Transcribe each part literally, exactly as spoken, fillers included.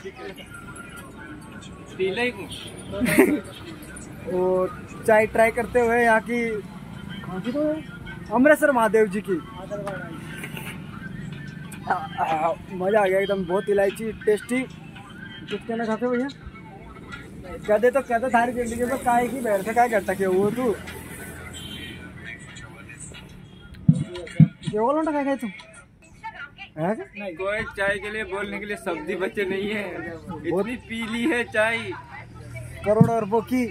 और चाय ट्राई करते हुए यहाँ की तो अमृतसर महादेव जी की आ, आ, मजा आ गया एकदम। बहुत इलायची टेस्टी। कुछ कहना चाहते हो भैया? कहते तो कहते थारी जिंदगी में काय की बैठ से काय करता क्या वो तू क्या बोलो ना क्या तुम है नहीं कोई चाय के लिए बोलने के लिए शब्द बच्चे नहीं है। इतनी पीली है चाय करोड़ों अरबों की।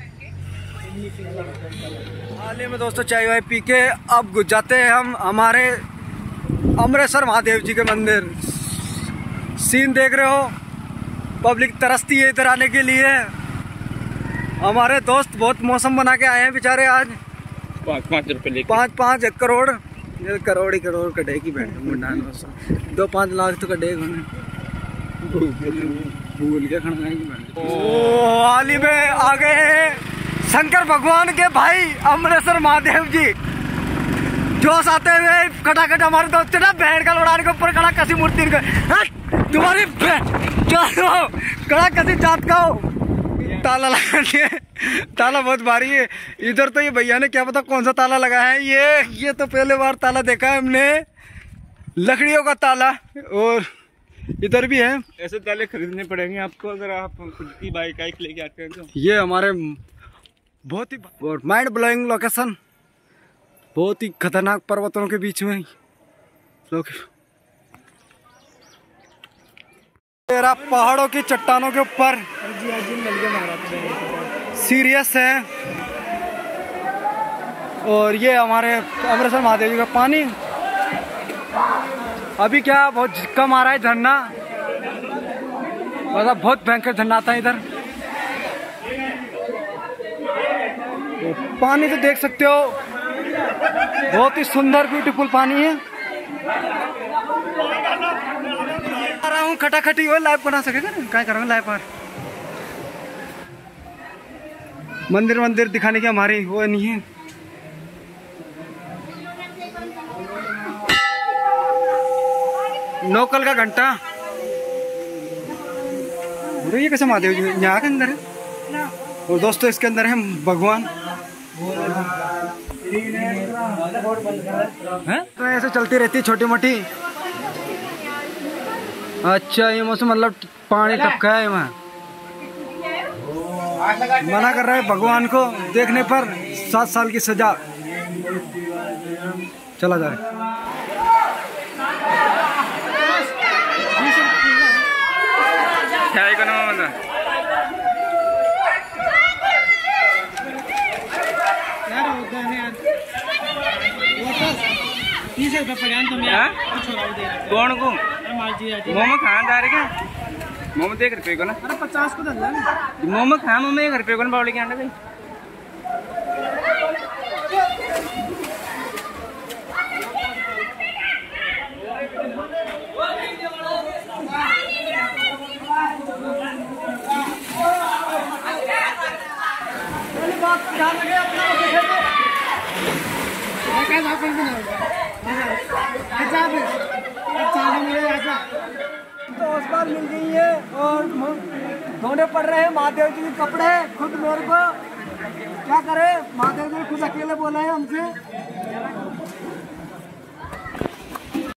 हाल ही में दोस्तों चाय वाय पी के अब जाते हैं हम हमारे अमृतसर महादेव जी के मंदिर। सीन देख रहे हो, पब्लिक तरसती है इधर आने के लिए। हमारे दोस्त बहुत मौसम बना के आए हैं बेचारे आज। पाँच पाँच रुपए पाँच पाँच एक करोड़ करोड़ ही करोड़ कटेगी बैठ दो पाँच लाख तो कटेगा भूल के खाना। हाल ही में आ गए हैं शंकर भगवान के भाई अमृतसर महादेव जी। जोश आते हुए खटाखट हमारे दोस्त ना बैठ का लड़ाने के ऊपर खड़ा कसी मूर्ति तुम्हारी कड़ा कसी जात का हो। ताला लगा दिए, ताला बहुत भारी है। इधर तो ये भैया ने क्या पता कौन सा ताला लगा है। ये ये तो पहले बार ताला देखा है हमने, लकड़ियों का ताला। और इधर भी है। ऐसे ताले खरीदने पड़ेंगे आपको अगर आप खुद की बाइक आइक लेके आते हैं तो। ये हमारे बहुत ही माइंड ब्लोइंग लोकेशन, बहुत ही खतरनाक पर्वतों के बीच में तेरा पहाड़ों की चट्टानों के ऊपर सीरियस है। और ये हमारे अमृतसर महादेव जी का पानी अभी क्या बहुत कम आ रहा है झरना, मतलब बहुत भयंकर झरना आता है इधर। तो पानी तो देख सकते हो, बहुत ही सुंदर ब्यूटीफुल पानी है। आ रहा हूँ खटाखटी वो लाइव बना सकेगा ना, क्या करेंगे लाइव पर। मंदिर मंदिर दिखाने की हमारी वो नहीं है। लोकल का घंटा। ये कैसे महादेव जी यहाँ के अंदर है। और दोस्तों इसके अंदर है भगवान। है तो ऐसे चलती रहती है छोटी मोटी। अच्छा ये मौसम मतलब पानी टपका है वहाँ। मना कर रहा है भगवान को देखने पर सात साल की सजा। चला जा रहा कौन को मोमो खाना जा रहे क्या? मोमो देख रुपये को ना। अरे पचास को धंधा मोमो खा मोमो एक रुपये को ना बावली के आंडे भाई। तो उस बार मिल गई है और धोने पड़ रहे हैं महादेव जी के कपड़े खुद मेरे को। क्या करे, महादेव जी खुद अकेले बोला है हमसे।